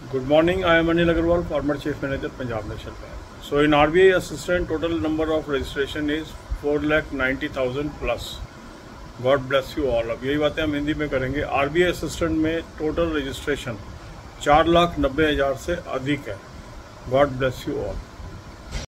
Good morning. I am Anil Agarwal, former Chief Manager, Punjab National Bank. So in RBI assistant, total number of registration is 4,90,000 plus. God bless you all. अब यही बातें हम हिंदी में करेंगे। RBI assistant में total registration 4,90,000 से अधिक है। God bless you all.